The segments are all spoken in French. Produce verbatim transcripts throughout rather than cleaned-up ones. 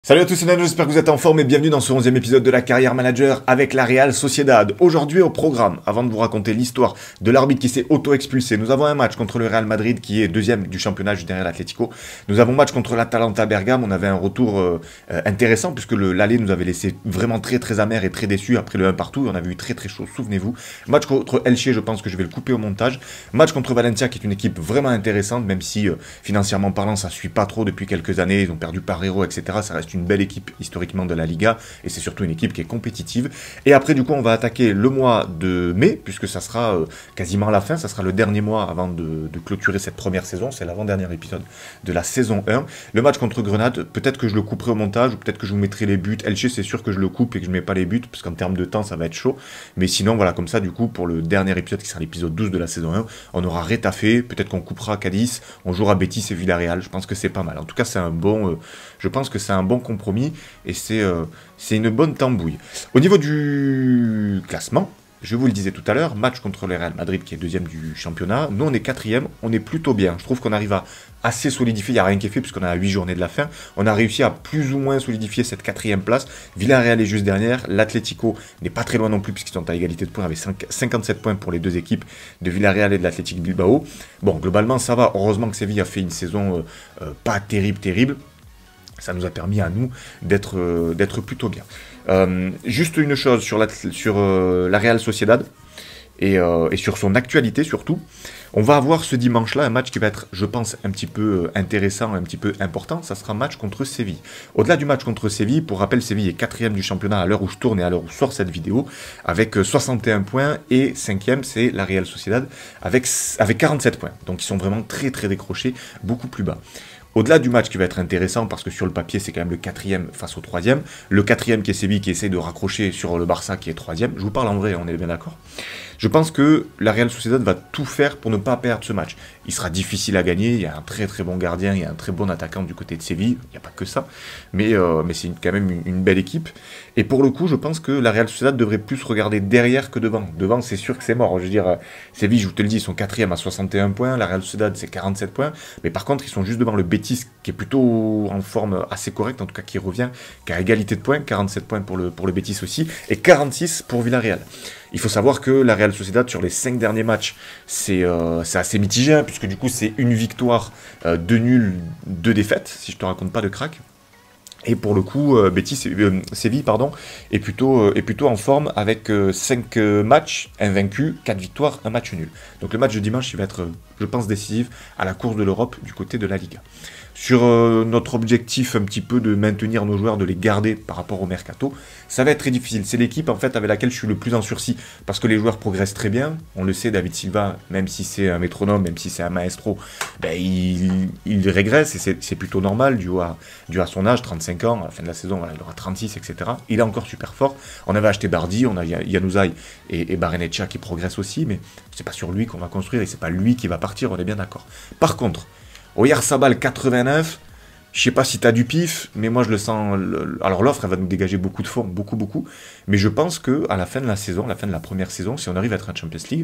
Salut à tous, c'est Nano, j'espère que vous êtes en forme et bienvenue dans ce onzième épisode de la Carrière Manager avec la Real Sociedad. Aujourd'hui au programme, avant de vous raconter l'histoire de l'arbitre qui s'est auto-expulsé, nous avons un match contre le Real Madrid qui est deuxième du championnat juste derrière l'Atlético. Nous avons un match contre l'Atalanta Bergame, on avait un retour euh, euh, intéressant puisque l'aller nous avait laissé vraiment très très amer et très déçu après le un partout. On avait eu très très chaud, souvenez-vous. Match contre Elche, je pense que je vais le couper au montage. Match contre Valencia qui est une équipe vraiment intéressante, même si euh, financièrement parlant ça suit pas trop depuis quelques années. Ils ont perdu Parreiro, et cetera. Ça reste une belle équipe historiquement de la Liga et c'est surtout une équipe qui est compétitive. Et après du coup on va attaquer le mois de mai puisque ça sera euh, quasiment la fin, ça sera le dernier mois avant de, de clôturer cette première saison, c'est l'avant-dernier épisode de la saison un. Le match contre Grenade, peut-être que je le couperai au montage ou peut-être que je vous mettrai les buts. Elche c'est sûr que je le coupe et que je mets pas les buts parce qu'en termes de temps ça va être chaud, mais sinon voilà, comme ça du coup pour le dernier épisode qui sera l'épisode douze de la saison un, on aura rétaffé, peut-être qu'on coupera Cadiz, on jouera Betis et Villarreal. Je pense que c'est pas mal, en tout cas c'est un bon euh, je pense que c'est un bon compromis et c'est euh, c'est une bonne tambouille. Au niveau du classement, je vous le disais tout à l'heure, match contre le Real Madrid qui est deuxième du championnat, nous on est quatrième, on est plutôt bien. Je trouve qu'on arrive à assez solidifier, il n'y a rien qui est fait puisqu'on a huit journées de la fin, on a réussi à plus ou moins solidifier cette quatrième place. Villarreal est juste derrière, l'Atlético n'est pas très loin non plus puisqu'ils sont à égalité de points avec cinquante-sept points pour les deux équipes de Villarreal et de l'Athletic Bilbao. Bon, globalement ça va, heureusement que Séville a fait une saison euh, euh, pas terrible, terrible. Ça nous a permis à nous d'être euh, d'être plutôt bien. Euh, juste une chose sur la, sur, euh, la Real Sociedad et, euh, et sur son actualité surtout. On va avoir ce dimanche-là un match qui va être, je pense, un petit peu intéressant, un petit peu important. Ça sera un match contre Séville. Au-delà du match contre Séville, pour rappel, Séville est quatrième du championnat à l'heure où je tourne et à l'heure où sort cette vidéo, avec soixante et un points, et cinquième, c'est la Real Sociedad, avec, avec quarante-sept points. Donc ils sont vraiment très très décrochés, beaucoup plus bas. Au-delà du match qui va être intéressant, parce que sur le papier, c'est quand même le quatrième face au troisième, le quatrième qui est Séville, qui essaye de raccrocher sur le Barça, qui est troisième, je vous parle en vrai, on est bien d'accord. Je pense que la Real Sociedad va tout faire pour ne pas perdre ce match. Il sera difficile à gagner, il y a un très très bon gardien, il y a un très bon attaquant du côté de Séville, il n'y a pas que ça, mais, euh, mais c'est quand même une, une belle équipe. Et pour le coup, je pense que la Real Sociedad devrait plus regarder derrière que devant. Devant, c'est sûr que c'est mort. Je veux dire, Séville, je vous te le dis, ils sont quatrième à soixante et un points, la Real Sociedad, c'est quarante-sept points, mais par contre, ils sont juste devant le Betis, qui est plutôt en forme assez correcte, en tout cas qui revient, qui a égalité de points, quarante-sept points pour le, pour le Betis aussi, et quarante-six pour Villarreal. Il faut savoir que la Real Sociedad, sur les cinq derniers matchs, c'est euh, assez mitigé, hein, puisque du coup, c'est une victoire, euh, deux nuls, deux défaites, si je te raconte pas de crack. Et pour le coup, euh, Betis, euh, Séville pardon, est, plutôt, euh, est plutôt en forme avec euh, cinq euh, matchs invaincus, quatre victoires, un match nul. Donc le match de dimanche, il va être, euh, je pense, décisif à la course de l'Europe du côté de la Liga. Sur euh, notre objectif un petit peu de maintenir nos joueurs, de les garder par rapport au mercato, ça va être très difficile. C'est l'équipe en fait avec laquelle je suis le plus en sursis parce que les joueurs progressent très bien. On le sait, David Silva, même si c'est un métronome, même si c'est un maestro, ben, il, il régresse et c'est plutôt normal dû à, dû à son âge, trente-cinq ans, à la fin de la saison, voilà, il aura trente-six, et cetera. Il est encore super fort. On avait acheté Bardi, on a Januzaj et, et Barrenetxea qui progressent aussi, mais c'est pas sur lui qu'on va construire et c'est pas lui qui va partir, on est bien d'accord. Par contre, Oyarzabal quatre-vingt-neuf, je sais pas si tu as du pif, mais moi je le sens. Le, alors l'offre, elle va nous dégager beaucoup de fonds, beaucoup, beaucoup. Mais je pense que à la fin de la saison, à la fin de la première saison, si on arrive à être en Champions League,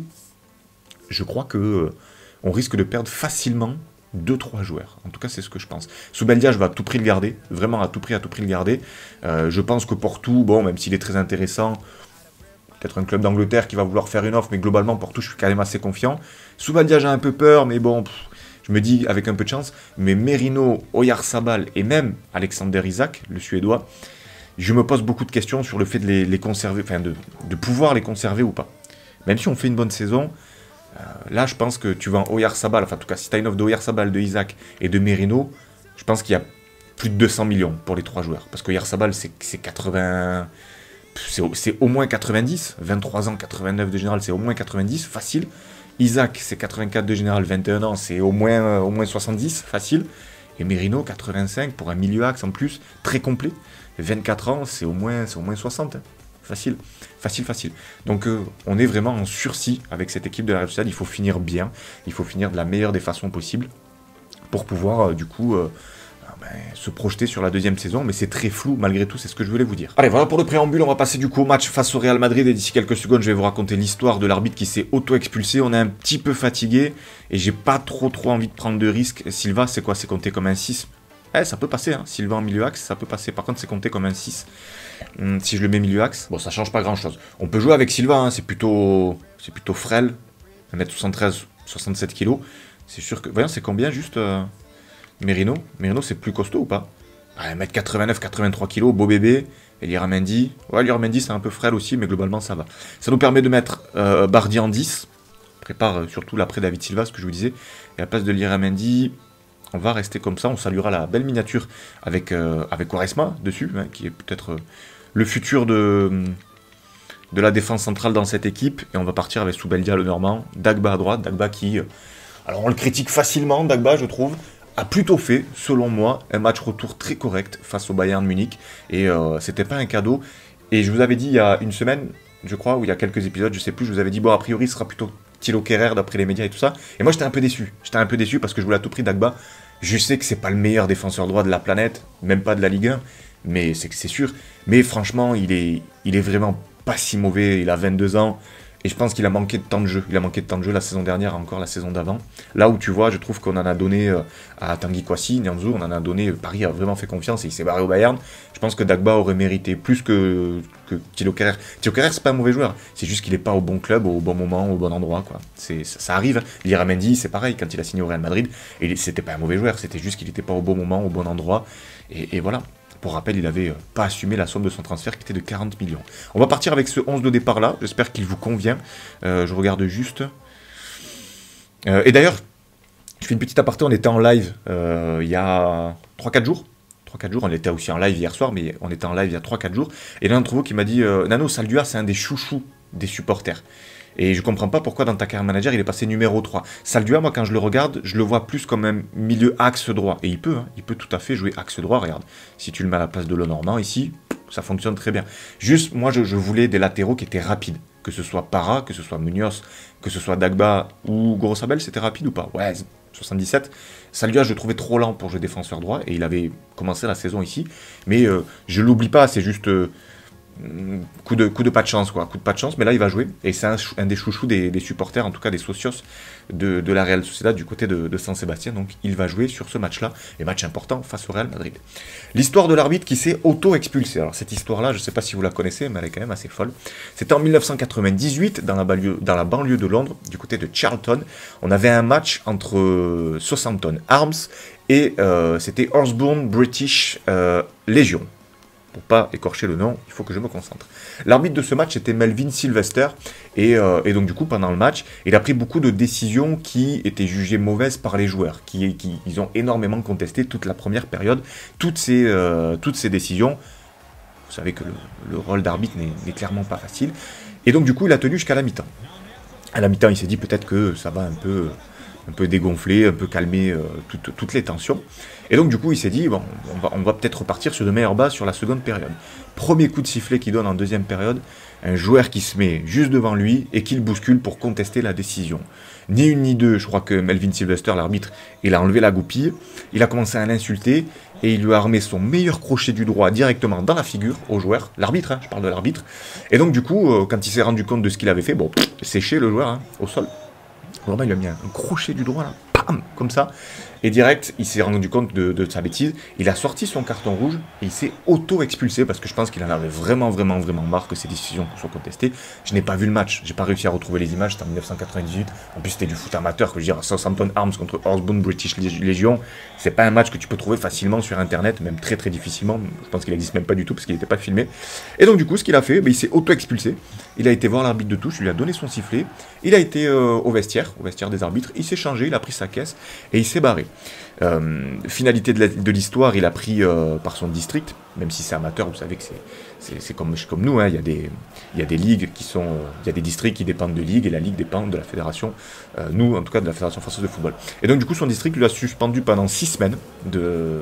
je crois que euh, on risque de perdre facilement deux trois joueurs. En tout cas, c'est ce que je pense. Zubeldia, je vais à tout prix le garder, vraiment à tout prix, à tout prix le garder. Euh, je pense que Porto, bon, même s'il est très intéressant, peut-être un club d'Angleterre qui va vouloir faire une offre, mais globalement, Porto, je suis quand même assez confiant. Zubeldia, j'ai un peu peur, mais bon. Pff, je me dis avec un peu de chance, mais Merino, Oyarzabal et même Alexander Isak, le Suédois, je me pose beaucoup de questions sur le fait de les, les conserver, enfin de, de pouvoir les conserver ou pas. Même si on fait une bonne saison, euh, là je pense que tu vends Oyarzabal, enfin en tout cas si tu as une offre de Oyarzabal, de Isak et de Merino, je pense qu'il y a plus de deux cents millions pour les trois joueurs. Parce que Oyarzabal c'est quatre-vingts, c'est au moins quatre-vingt-dix, vingt-trois ans, quatre-vingt-neuf de général, c'est au moins quatre-vingt-dix, facile. Isaac, c'est quatre-vingt-quatre de général, vingt et un ans, c'est au moins, euh, au moins soixante-dix, facile. Et Merino, quatre-vingt-cinq, pour un milieu axe en plus, très complet. vingt-quatre ans, c'est au moins, au moins soixante. Hein. Facile, facile, facile. Donc euh, on est vraiment en sursis avec cette équipe de la Real Sociedad. Il faut finir bien, il faut finir de la meilleure des façons possibles pour pouvoir, euh, du coup... Euh, Ben, se projeter sur la deuxième saison, mais c'est très flou malgré tout, c'est ce que je voulais vous dire. Allez, voilà pour le préambule, on va passer du coup au match face au Real Madrid, et d'ici quelques secondes, je vais vous raconter l'histoire de l'arbitre qui s'est auto-expulsé. On est un petit peu fatigué, et j'ai pas trop trop envie de prendre de risques. Silva, c'est quoi? C'est compté comme un six? Eh, ça peut passer, hein. Silva en milieu axe, ça peut passer. Par contre, c'est compté comme un six. Hum, si je le mets milieu axe, bon, ça change pas grand-chose. On peut jouer avec Silva, hein. C'est plutôt, c'est plutôt frêle. un mètre soixante-treize, soixante-sept kilos. C'est sûr que... Voyons, c'est combien juste euh... Merino Merino, c'est plus costaud ou pas? un mètre quatre-vingt-neuf, quatre-vingt-trois kilos, beau bébé. Et Liramendi, ouais, Liramendi, c'est un peu frêle aussi, mais globalement, ça va. Ça nous permet de mettre euh, Bardi en dix. Prépare euh, surtout l'après David Silva, ce que je vous disais. Et à la place de Liramendi... On va rester comme ça, on saluera la belle miniature avec, euh, avec Quaresma dessus, hein, qui est peut-être euh, le futur de, de la défense centrale dans cette équipe. Et on va partir avec Soubeldia le Normand, Dagba à droite, Dagba qui, euh, alors on le critique facilement, Dagba je trouve, a plutôt fait, selon moi, un match retour très correct face au Bayern de Munich. Et euh, c'était pas un cadeau. Et je vous avais dit il y a une semaine, je crois, ou il y a quelques épisodes, je sais plus, je vous avais dit, bon, a priori, ce sera plutôt Thilo Kehrer d'après les médias et tout ça. Et moi, j'étais un peu déçu. J'étais un peu déçu parce que je voulais à tout prix Dagba. Je sais que c'est pas le meilleur défenseur droit de la planète, même pas de la Ligue un, mais c'est c'est sûr. Mais franchement, il est, il est vraiment pas si mauvais. Il a vingt-deux ans. Et je pense qu'il a manqué de temps de jeu. Il a manqué de temps de jeu la saison dernière, encore la saison d'avant. Là où tu vois, je trouve qu'on en a donné euh, à Tanguy Kouassi, Nianzou, on en a donné. Paris a vraiment fait confiance et il s'est barré au Bayern. Je pense que Dagba aurait mérité plus que, que Thilo Kehrer. Thilo Kehrer, c'est pas un mauvais joueur. C'est juste qu'il est pas au bon club, au bon moment, au bon endroit, quoi. C'est, ça, ça arrive. Liramendi, c'est pareil, quand il a signé au Real Madrid, et c'était pas un mauvais joueur. C'était juste qu'il était pas au bon moment, au bon endroit. Et, et voilà. Pour rappel, il n'avait pas assumé la somme de son transfert qui était de quarante millions. On va partir avec ce onze de départ là. J'espère qu'il vous convient. Euh, je regarde juste. Euh, et d'ailleurs, je fais une petite aparté. On était en live euh, il y a trois quatre jours. trois quatre jours. On était aussi en live hier soir, mais on était en live il y a trois quatre jours. Et l'un d'entre vous qui m'a dit euh, Nano, Saldua, c'est un des chouchous des supporters. Et je comprends pas pourquoi dans ta carrière manager, il est passé numéro trois. Saldua, moi, quand je le regarde, je le vois plus comme un milieu axe droit. Et il peut, hein, il peut tout à fait jouer axe droit, regarde. Si tu le mets à la place de Lenormand, ici, ça fonctionne très bien. Juste, moi, je, je voulais des latéraux qui étaient rapides. Que ce soit Para, que ce soit Munoz, que ce soit Dagba ou Gorosabel, c'était rapide ou pas? Ouais, soixante-dix-sept. Saldua, je le trouvais trop lent pour jouer défenseur droit. Et il avait commencé la saison ici. Mais euh, je l'oublie pas, c'est juste... Euh, Coup de, coup de pas de chance, quoi. Coup de pas de chance, mais là, il va jouer. Et c'est un, un des chouchous des, des supporters, en tout cas des socios de, de la Real Sociedad du côté de, de San Sébastien. Donc, il va jouer sur ce match-là. Et match important face au Real Madrid. L'histoire de l'arbitre qui s'est auto-expulsé. Alors, cette histoire-là, je ne sais pas si vous la connaissez, mais elle est quand même assez folle. C'était en mille neuf cent quatre-vingt-dix-huit, dans la, banlieue, dans la banlieue de Londres, du côté de Charlton. On avait un match entre euh, Southampton Arms et euh, c'était Osborne British euh, Legion. Pour pas écorcher le nom, il faut que je me concentre. L'arbitre de ce match était Melvin Sylvester, et, euh, et donc du coup, pendant le match, il a pris beaucoup de décisions qui étaient jugées mauvaises par les joueurs, qui, qui ils ont énormément contesté toute la première période, toutes ces, euh, toutes ces décisions. Vous savez que le, le rôle d'arbitre n'est clairement pas facile, et donc du coup, il a tenu jusqu'à la mi-temps. À la mi-temps, il s'est dit peut-être que ça va un peu... un peu dégonflé, un peu calmer euh, toutes, toutes les tensions. Et donc du coup, il s'est dit, bon, on va, on va peut-être repartir sur de meilleures bases sur la seconde période. Premier coup de sifflet qu'il donne en deuxième période, un joueur qui se met juste devant lui et qui le bouscule pour contester la décision. Ni une ni deux, je crois que Melvin Sylvester, l'arbitre, il a enlevé la goupille, il a commencé à l'insulter, et il lui a armé son meilleur crochet du droit directement dans la figure au joueur, l'arbitre, hein, je parle de l'arbitre. Et donc du coup, euh, quand il s'est rendu compte de ce qu'il avait fait, bon, pff, séché le joueur, hein, au sol. Vraiment, il a mis un crochet du droit, là, pam, comme ça. Et direct, il s'est rendu compte de, de sa bêtise. Il a sorti son carton rouge et il s'est auto-expulsé parce que je pense qu'il en avait vraiment, vraiment, vraiment marre que ses décisions soient contestées. Je n'ai pas vu le match. J'ai pas réussi à retrouver les images. C'était en mille neuf cent quatre-vingt-dix-huit. En plus, c'était du foot amateur. Que je veux dire, Southampton Arms contre Osborne British Legion. C'est pas un match que tu peux trouver facilement sur Internet, même très, très difficilement. Je pense qu'il n'existe même pas du tout parce qu'il n'était pas filmé. Et donc, du coup, ce qu'il a fait, ben, il s'est auto-expulsé. Il a été voir l'arbitre de touche. Il lui a donné son sifflet. Il a été euh, au vestiaire, au vestiaire des arbitres. Il s'est changé. Il a pris sa caisse et il s'est barré. Euh, finalité de l'histoire, il a pris euh, par son district, même si c'est amateur, vous savez que c'est comme, comme nous, hein, il, y a des, il y a des ligues qui sont, il y a des districts qui dépendent de ligues, et la ligue dépend de la fédération, euh, nous en tout cas de la fédération française de football. Et donc du coup son district lui a suspendu pendant six semaines, de...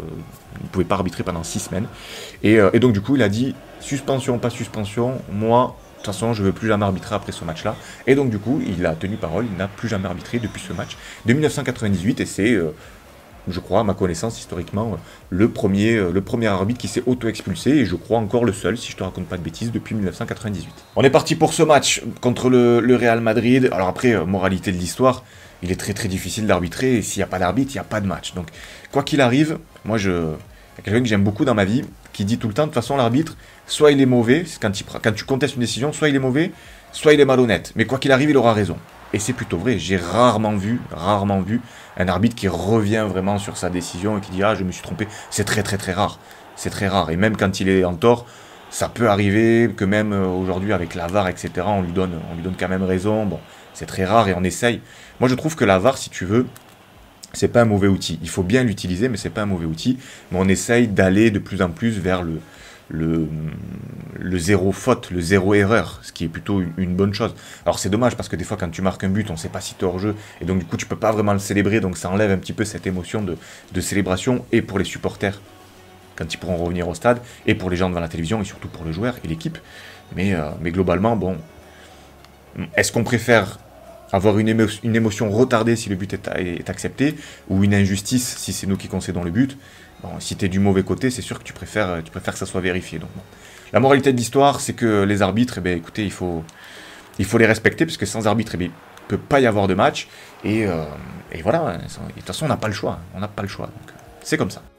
il ne pouvait pas arbitrer pendant six semaines, et, euh, et donc du coup il a dit, suspension, pas suspension, moi... De toute façon, je ne veux plus jamais arbitrer après ce match-là. Et donc, du coup, il a tenu parole, il n'a plus jamais arbitré depuis ce match de mille neuf cent quatre-vingt-dix-huit. Et c'est euh, je crois, à ma connaissance, historiquement, le premier, le premier arbitre qui s'est auto-expulsé, et je crois encore le seul, si je te raconte pas de bêtises, depuis mille neuf cent quatre-vingt-dix-huit. On est parti pour ce match contre le, le Real Madrid. Alors après, euh, moralité de l'histoire, il est très très difficile d'arbitrer, et s'il n'y a pas d'arbitre, il n'y a pas de match. Donc, quoi qu'il arrive, moi, je... il y a quelqu'un que j'aime beaucoup dans ma vie, qui dit tout le temps, de toute façon, l'arbitre, soit il est mauvais, quand, il, quand tu contestes une décision, soit il est mauvais, soit il est malhonnête. Mais quoi qu'il arrive, il aura raison. Et c'est plutôt vrai, j'ai rarement vu, rarement vu un arbitre qui revient vraiment sur sa décision et qui dit « Ah, je me suis trompé ». C'est très très très rare, c'est très rare. Et même quand il est en tort, ça peut arriver que même aujourd'hui avec la V A R, et cetera, on lui donne, on lui donne quand même raison. Bon, c'est très rare et on essaye. Moi, je trouve que la V A R, si tu veux, c'est pas un mauvais outil. Il faut bien l'utiliser, mais c'est pas un mauvais outil. Mais on essaye d'aller de plus en plus vers le... Le, le zéro faute, le zéro erreur, ce qui est plutôt une, une bonne chose. Alors c'est dommage parce que des fois quand tu marques un but, on ne sait pas si tu es hors jeu, et donc du coup tu peux pas vraiment le célébrer, donc ça enlève un petit peu cette émotion de, de célébration, et pour les supporters, quand ils pourront revenir au stade, et pour les gens devant la télévision, et surtout pour le joueur et l'équipe. Mais, euh, mais globalement, bon, est-ce qu'on préfère avoir une, émo une émotion retardée si le but est, est accepté, ou une injustice si c'est nous qui concédons le but? Bon, si tu es du mauvais côté, c'est sûr que tu préfères, tu préfères que ça soit vérifié. Donc, bon. La moralité de l'histoire, c'est que les arbitres, eh bien, écoutez, il faut, il faut les respecter, parce que sans arbitre, eh bien, il ne peut pas y avoir de match. Et, euh, et voilà, de toute façon, on n'a pas le choix. On n'a pas le choix. C'est comme ça.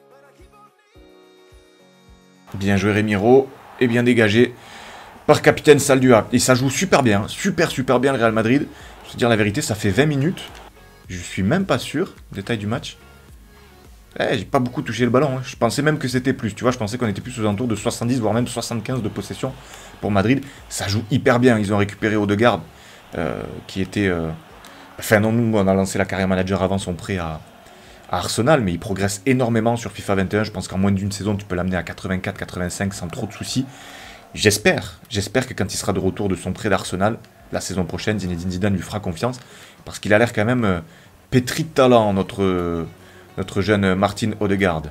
Bien joué Remiro, et bien dégagé par capitaine Saldua. Et ça joue super bien, super super bien le Real Madrid. Je vais te dire la vérité, ça fait vingt minutes. Je suis même pas sûr, détail du match. Eh, j'ai pas beaucoup touché le ballon, hein. Je pensais même que c'était plus, tu vois, je pensais qu'on était plus aux alentours de soixante-dix, voire même soixante-quinze de possession pour Madrid. Ça joue hyper bien, ils ont récupéré Odegaard, euh, qui était... Euh... Enfin non, nous on a lancé la carrière manager avant son prêt à, à Arsenal, mais il progresse énormément sur FIFA vingt et un, je pense qu'en moins d'une saison tu peux l'amener à quatre-vingt-quatre quatre-vingt-cinq sans trop de soucis. J'espère, j'espère que quand il sera de retour de son prêt d'Arsenal, la saison prochaine, Zinedine Zidane lui fera confiance, parce qu'il a l'air quand même euh, pétri de talent, notre... Euh... Notre jeune Martin Odegaard.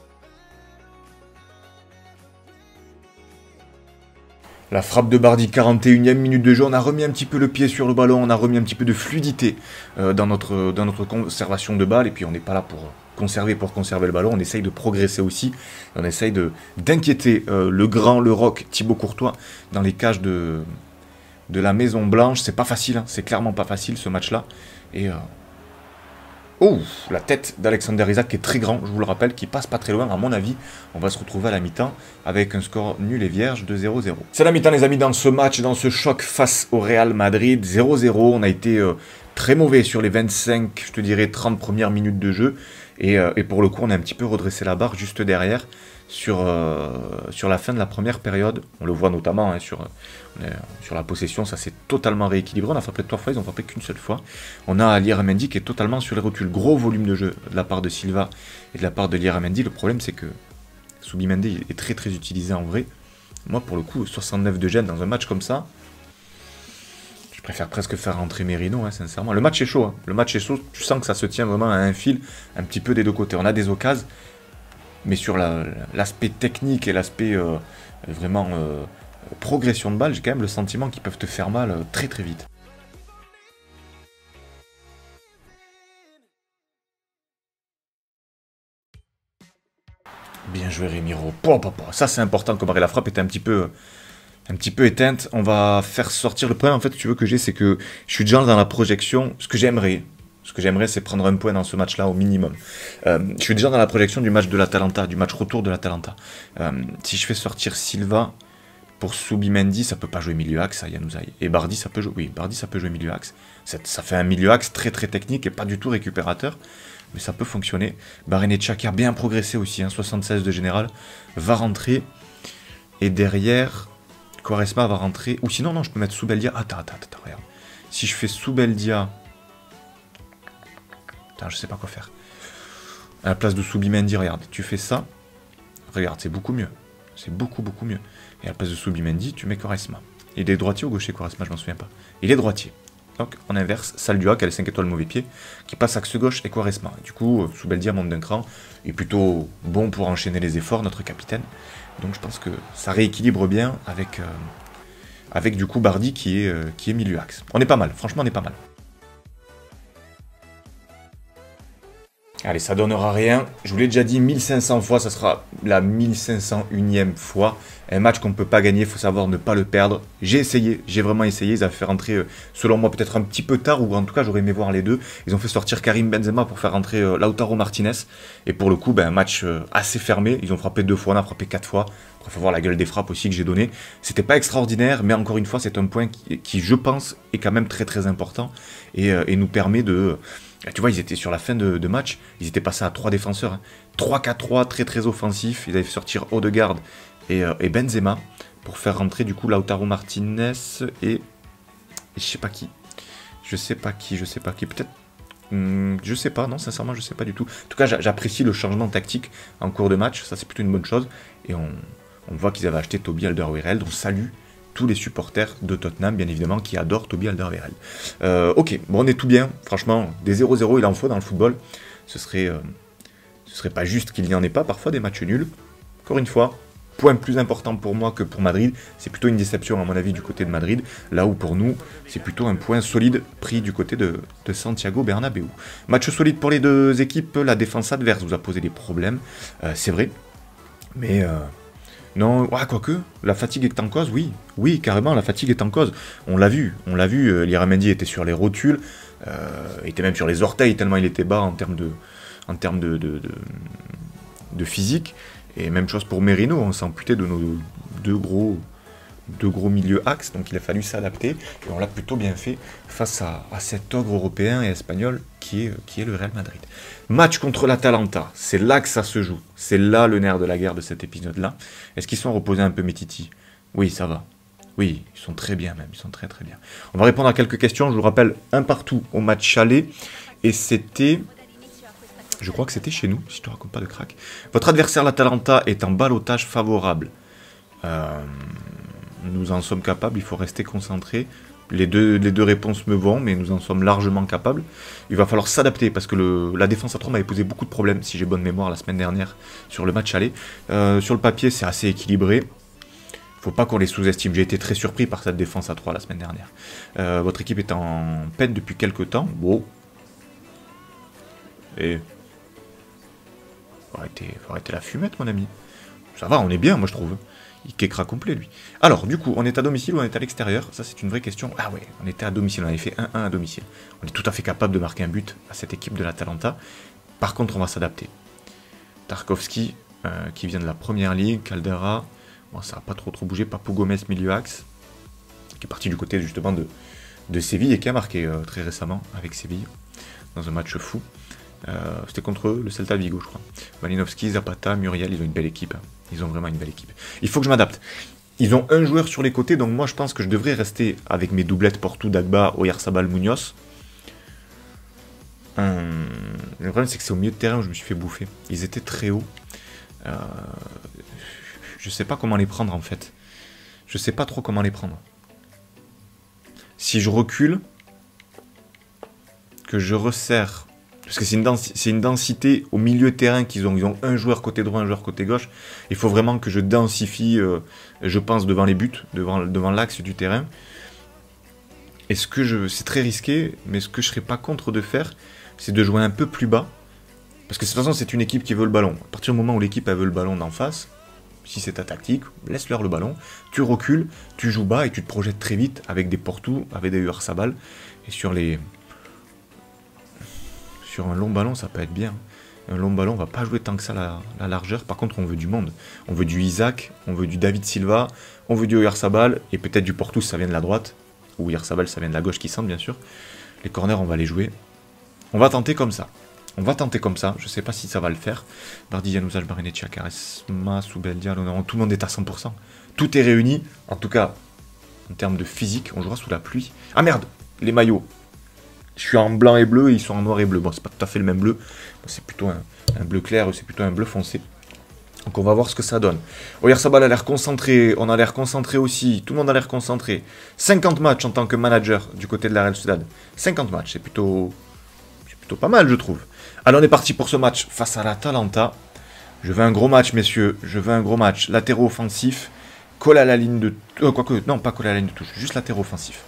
La frappe de Bardi, quarante et unième minute de jeu. On a remis un petit peu le pied sur le ballon. On a remis un petit peu de fluidité euh, dans, notre, dans notre conservation de balle. Et puis on n'est pas là pour conserver pour conserver le ballon. On essaye de progresser aussi. On essaye d'inquiéter euh, le grand, le roc Thibaut Courtois dans les cages de, de la Maison Blanche. C'est pas facile. Hein. C'est clairement pas facile ce match-là. Et... Euh, Oh, la tête d'Alexander Isak qui est très grand, je vous le rappelle, qui passe pas très loin. À mon avis, on va se retrouver à la mi-temps avec un score nul et vierge de zéro zéro. C'est la mi-temps les amis dans ce match, dans ce choc face au Real Madrid. zéro zéro, on a été euh, très mauvais sur les vingt-cinq, je te dirais trente premières minutes de jeu. Et, euh, et pour le coup, on a un petit peu redressé la barre juste derrière sur, euh, sur la fin de la première période. On le voit notamment hein, sur, euh, sur la possession, ça s'est totalement rééquilibré. On a frappé trois fois, ils n'ont frappé qu'une seule fois. On a Lier-Mendy qui est totalement sur les rotules. Gros volume de jeu de la part de Silva et de la part de Lier-Mendy. Le problème, c'est que Subimendi est très très utilisé en vrai. Moi, pour le coup, soixante-neuf de gêne dans un match comme ça, je préfère presque faire rentrer Merino, hein, sincèrement. Le match est chaud, hein. Le match est chaud. Tu sens que ça se tient vraiment à un fil, un petit peu des deux côtés. On a des occasions, mais sur l'aspect la, technique et l'aspect euh, vraiment euh, progression de balle, j'ai quand même le sentiment qu'ils peuvent te faire mal euh, très très vite. Bien joué Remiro. Ça c'est important de comparer. La frappe était un petit peu... un petit peu éteinte, on va faire sortir... Le problème en fait, tu veux que j'ai, c'est que je suis déjà dans la projection, ce que j'aimerais, ce que j'aimerais c'est prendre un point dans ce match-là au minimum. Euh, je suis déjà dans la projection du match de l'Atalanta, du match retour de l'Atalanta. Euh, si je fais sortir Silva pour Subimendi, ça peut pas jouer milieu axe, ça, Januzaj. Et Bardi, ça peut jouer, oui, Bardi, ça peut jouer milieu axe. Ça, ça fait un milieu axe très très technique et pas du tout récupérateur, mais ça peut fonctionner. Barrenetxea qui a bien progressé aussi, hein, soixante-seize de général, va rentrer, et derrière... Quaresma va rentrer, ou sinon non, je peux mettre Soubeldia. Attends, attends, attends, regarde. Si je fais Soubeldia, attends, je sais pas quoi faire. À la place de Subimendi, regarde, tu fais ça. Regarde, c'est beaucoup mieux. C'est beaucoup, beaucoup mieux. Et à la place de Subimendi, tu mets Quaresma. Il est droitier ou gaucher, Quaresma, je m'en souviens pas. Il est droitier. Donc, on inverse, Saldua, qui a les cinq étoiles mauvais pied, qui passe axe gauche et Quaresma. Du coup, Soubeldia monte d'un cran, est plutôt bon pour enchaîner les efforts, notre capitaine. Donc je pense que ça rééquilibre bien avec, euh, avec du coup Bardi qui est, euh, qui est milieu axe. On est pas mal, franchement on est pas mal. Allez, ça donnera rien. Je vous l'ai déjà dit mille cinq cents fois, ça sera la mille cinq cent unième fois. Un match qu'on ne peut pas gagner, il faut savoir ne pas le perdre. J'ai essayé, j'ai vraiment essayé. Ils avaient fait rentrer, euh, selon moi, peut-être un petit peu tard, ou en tout cas, j'aurais aimé voir les deux. Ils ont fait sortir Karim Benzema pour faire rentrer euh, Lautaro Martinez. Et pour le coup, ben, un match euh, assez fermé. Ils ont frappé deux fois, on a frappé quatre fois. Il faut voir la gueule des frappes aussi que j'ai donné. C'était pas extraordinaire, mais encore une fois, c'est un point qui, qui, je pense, est quand même très très important. Et, euh, et nous permet de... Tu vois, ils étaient sur la fin de, de match, ils étaient passés à trois défenseurs. Hein. trois quatre trois, très très offensif. Ils avaient fait sortir Odegaard et, euh, et Benzema pour faire rentrer du coup Lautaro Martinez et, et je sais pas qui. Je sais pas qui, je sais pas qui. Peut-être... Hum, je sais pas, non, sincèrement, je sais pas du tout. En tout cas, j'apprécie le changement tactique en cours de match. Ça, c'est plutôt une bonne chose. Et on, on voit qu'ils avaient acheté Toby Alderweireld. On salue tous les supporters de Tottenham, bien évidemment, qui adorent Toby Alderweireld. Euh, ok, bon, on est tout bien. Franchement, des zéro zéro, il en faut dans le football. Ce serait, euh, ce serait pas juste qu'il n'y en ait pas parfois des matchs nuls. Encore une fois, point plus important pour moi que pour Madrid. C'est plutôt une déception, à mon avis, du côté de Madrid. Là où, pour nous, c'est plutôt un point solide pris du côté de, de Santiago Bernabéu. Match solide pour les deux équipes. La défense adverse vous a posé des problèmes. Euh, c'est vrai. Mais... Euh, Non, ouais, quoique, la fatigue est en cause, oui. Oui, carrément, la fatigue est en cause. On l'a vu, on l'a vu, euh, Liramendi était sur les rotules, euh, était même sur les orteils, tellement il était bas en termes de, en termes de, de, de, de physique. Et même chose pour Merino, on s'est amputé de nos deux gros, deux gros milieux axes, donc il a fallu s'adapter. Et on l'a plutôt bien fait face à, à cet ogre européen et espagnol qui est, qui est le Real Madrid. Match contre l'Atalanta, c'est là que ça se joue. C'est là le nerf de la guerre de cet épisode-là. Est-ce qu'ils sont reposés un peu mes titis? Oui, ça va. Oui, ils sont très bien même, ils sont très très bien. On va répondre à quelques questions, je vous rappelle, un partout au match aller. Et c'était... Je crois que c'était chez nous, si je ne te raconte pas de crack. Votre adversaire, l'Atalanta, est en ballottage favorable. Euh, nous en sommes capables, il faut rester concentré. Les deux, les deux réponses me vont, mais nous en sommes largement capables. Il va falloir s'adapter, parce que le, la défense à trois m'avait posé beaucoup de problèmes, si j'ai bonne mémoire, la semaine dernière, sur le match aller. Euh, sur le papier, c'est assez équilibré. Il ne faut pas qu'on les sous-estime. J'ai été très surpris par cette défense à trois la semaine dernière. Euh, votre équipe est en peine depuis quelques temps. Wow. Et... Faut arrêter, faut arrêter la fumette, mon ami. Ça va, on est bien, moi, je trouve. Il kékra complet, lui. Alors, du coup, on est à domicile ou on est à l'extérieur? Ça, c'est une vraie question. Ah ouais, on était à domicile, on avait fait un un à domicile. On est tout à fait capable de marquer un but à cette équipe de l'Atalanta. Par contre, on va s'adapter. Tarkovsky, euh, qui vient de la première ligue, Caldera, bon, ça n'a pas trop trop bougé. Papou Gomez, milieu axe, qui est parti du côté, justement, de, de Séville et qui a marqué euh, très récemment avec Séville, dans un match fou. Euh, C'était contre eux, le Celta Vigo, je crois. Malinowski, Zapata, Muriel, ils ont une belle équipe. Hein. Ils ont vraiment une belle équipe. Il faut que je m'adapte. Ils ont un joueur sur les côtés, donc moi je pense que je devrais rester avec mes doublettes Porto, Dagba, Oyarzabal, Munoz. Hum, le problème c'est que c'est au milieu de terrain où je me suis fait bouffer. Ils étaient très hauts. Euh, je sais pas comment les prendre en fait. Je sais pas trop comment les prendre. Si je recule, que je resserre... Parce que c'est une, densi une densité au milieu de terrain qu'ils ont. Ils ont un joueur côté droit, un joueur côté gauche. Il faut vraiment que je densifie, euh, je pense, devant les buts, devant, devant l'axe du terrain. Est-ce que je... C'est très risqué, mais ce que je ne serais pas contre de faire, c'est de jouer un peu plus bas. Parce que de toute façon, c'est une équipe qui veut le ballon. À partir du moment où l'équipe veut le ballon d'en face, si c'est ta tactique, laisse-leur le ballon. Tu recules, tu joues bas et tu te projettes très vite avec des Porto, avec des Oyarzabal. Et sur les... Sur un long ballon, ça peut être bien. Un long ballon, on va pas jouer tant que ça la, la largeur. Par contre, on veut du monde. On veut du Isaac, on veut du David Silva, on veut du Oyarzabal, et peut-être du Porto, ça vient de la droite. Ou Oyarzabal, ça vient de la gauche qui centre, bien sûr. Les corners, on va les jouer. On va tenter comme ça. On va tenter comme ça. Je sais pas si ça va le faire. Bardi, Januzaj, Barenecia, Karesma, Soubeldia, tout le monde est à cent pour cent. Tout est réuni. En tout cas, en termes de physique, on jouera sous la pluie. Ah merde, les maillots. Je suis en blanc et bleu et ils sont en noir et bleu. Bon, c'est pas tout à fait le même bleu. C'est plutôt un, un bleu clair, c'est plutôt un bleu foncé. Donc on va voir ce que ça donne. Oyarzabal a l'air concentré, on a l'air concentré aussi, tout le monde a l'air concentré. cinquante matchs en tant que manager du côté de la Real Sociedad. cinquante matchs, c'est plutôt, c'est plutôt pas mal, je trouve. Alors on est parti pour ce match face à l'Atalanta. Je veux un gros match, messieurs. Je veux un gros match. Latéraux offensif, colle à la ligne de... Euh, quoique, non, pas colle à la ligne de touche, juste latéraux offensif.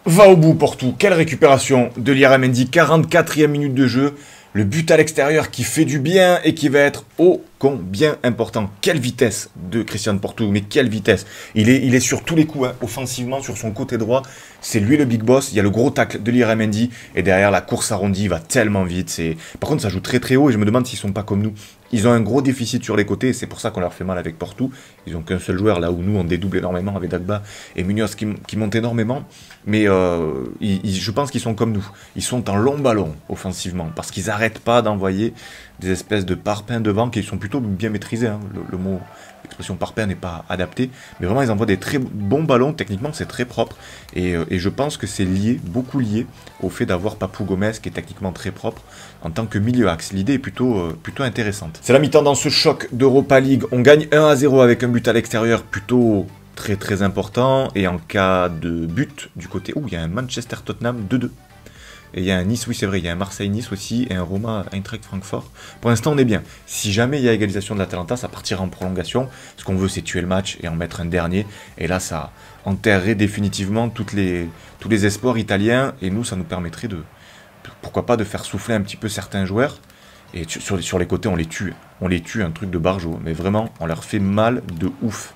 Va au bout, Porto. Quelle récupération de l'I R M N D, quarante-quatrième minute de jeu. Le but à l'extérieur qui fait du bien et qui va être ô combien important. Quelle vitesse de Christian Porto, mais quelle vitesse. Il est, il est sur tous les coups, hein, offensivement, sur son côté droit. C'est lui le big boss. Il y a le gros tacle de l'I R M N D. Et derrière, la course arrondie va tellement vite. Par contre, ça joue très très haut et je me demande s'ils sont pas comme nous. Ils ont un gros déficit sur les côtés et c'est pour ça qu'on leur fait mal avec Porto. Ils ont qu'un seul joueur, là où nous, on dédouble énormément avec Dagba et Munoz qui, qui montent énormément. Mais euh, ils, ils, je pense qu'ils sont comme nous. Ils sont en long ballon offensivement parce qu'ils n'arrêtent pas d'envoyer des espèces de parpaings devant qui sont plutôt bien maîtrisés. Hein. Le, le mot, l'expression parpaing n'est pas adaptée. Mais vraiment, ils envoient des très bons ballons. Techniquement, c'est très propre. Et, euh, et je pense que c'est lié, beaucoup lié au fait d'avoir Papou Gomez qui est techniquement très propre en tant que milieu axe. L'idée est plutôt, euh, plutôt intéressante. C'est la mi-temps dans ce choc d'Europa League. On gagne un à zéro avec un but à l'extérieur plutôt très très important. Et en cas de but du côté... Ouh, il y a un Manchester-Tottenham deux deux. Et il y a un Nice, oui c'est vrai, il y a un Marseille-Nice aussi et un Roma-Eintracht-Francfort. Pour l'instant on est bien. Si jamais il y a égalisation de l'Atalanta, ça partira en prolongation. Ce qu'on veut c'est tuer le match et en mettre un dernier. Et là ça enterrerait définitivement toutes les, tous les espoirs italiens. Et nous ça nous permettrait de, pourquoi pas, de faire souffler un petit peu certains joueurs. Et sur, sur les côtés on les tue. On les tue, un truc de barjo. Mais vraiment on leur fait mal de ouf.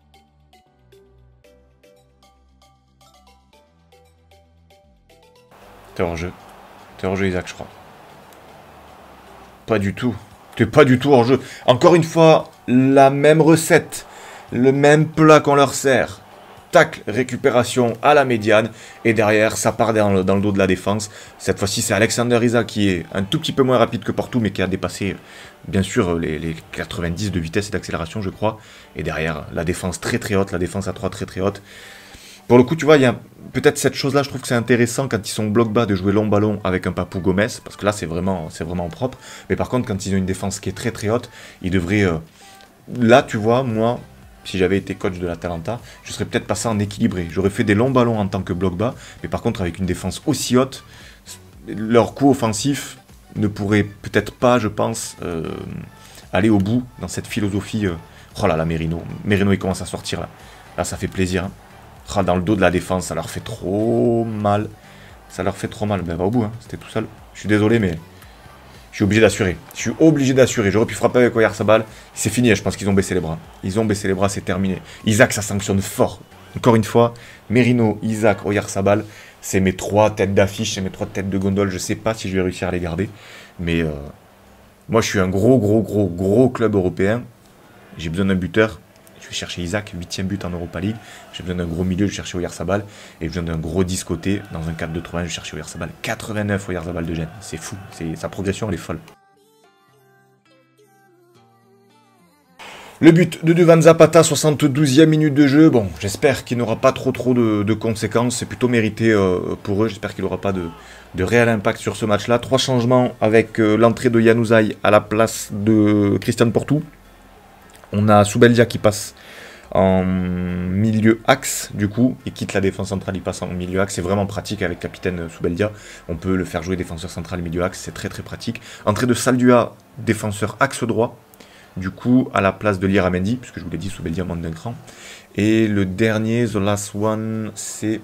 T'es hors jeu. T'es hors jeu, Isaac, je crois. Pas du tout. T'es pas du tout hors jeu. Encore une fois, la même recette. Le même plat qu'on leur sert. Tac, récupération à la médiane. Et derrière, ça part dans le, dans le dos de la défense. Cette fois-ci, c'est Alexander Isak qui est un tout petit peu moins rapide que Porto, mais qui a dépassé, bien sûr, les, les quatre-vingt-dix de vitesse et d'accélération, je crois. Et derrière, la défense très très haute. La défense à trois très très haute. Pour le coup, tu vois, il y a peut-être cette chose-là, je trouve que c'est intéressant quand ils sont bloc bas de jouer long ballon avec un Papou Gomez, parce que là, c'est vraiment, c'est vraiment propre. Mais par contre, quand ils ont une défense qui est très très haute, ils devraient... Euh... Là, tu vois, moi, si j'avais été coach de l'Atalanta, je serais peut-être passé en équilibré. J'aurais fait des longs ballons en tant que bloc bas, mais par contre, avec une défense aussi haute, leur coup offensif ne pourrait peut-être pas, je pense, euh, aller au bout dans cette philosophie... Euh... Oh là là, Merino. Merino, il commence à sortir, là. Là, ça fait plaisir, hein. Dans le dos de la défense, ça leur fait trop mal. Ça leur fait trop mal. Ben va au bout, hein. C'était tout seul. Je suis désolé, mais je suis obligé d'assurer. Je suis obligé d'assurer. J'aurais pu frapper avec Oyarzabal. C'est fini, je pense qu'ils ont baissé les bras. Ils ont baissé les bras, c'est terminé. Isaac, ça sanctionne fort. Encore une fois, Merino, Isaac, Oyarzabal, c'est mes trois têtes d'affiche, c'est mes trois têtes de gondole. Je sais pas si je vais réussir à les garder. Mais euh, moi, je suis un gros, gros, gros, gros club européen. J'ai besoin d'un buteur. Je vais chercher Isaac, huitième but en Europa League. J'ai besoin d'un gros milieu, je vais chercher Oyarzabal. Et j'ai besoin d'un gros dix côté. Dans un quatre deux trois un, je vais chercher Oyarzabal. quatre-vingt-neuf Oyarzabal de gêne. C'est fou. Sa progression, elle est folle. Le but de Duvan Zapata, soixante-douzième minute de jeu. Bon, j'espère qu'il n'aura pas trop trop de, de conséquences. C'est plutôt mérité euh, pour eux. J'espère qu'il n'aura pas de, de réel impact sur ce match-là. Trois changements avec euh, l'entrée de Januzaj à la place de Christian Porto. On a Soubeldia qui passe en milieu axe, du coup, il quitte la défense centrale, il passe en milieu axe. C'est vraiment pratique avec capitaine Soubeldia. On peut le faire jouer défenseur central et milieu axe, c'est très très pratique. Entrée de Saldua, défenseur axe droit, du coup, à la place de l'I R M N D, puisque je vous l'ai dit, Soubeldia monte d'un cran. Et le dernier, the last one, c'est...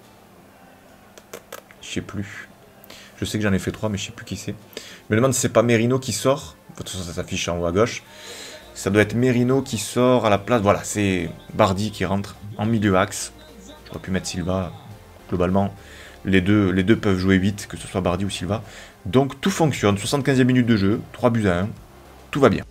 Je sais plus. Je sais que j'en ai fait trois, mais je sais plus qui c'est. Je me demande si c'est pas Merino qui sort. De toute façon, ça s'affiche en haut à gauche. Ça doit être Merino qui sort à la place. Voilà, c'est Bardi qui rentre en milieu axe. J'aurais pu mettre Silva. Globalement, les deux, les deux peuvent jouer huit, que ce soit Bardi ou Silva. Donc tout fonctionne. soixante-quinzième minute de jeu, trois buts à un. Tout va bien.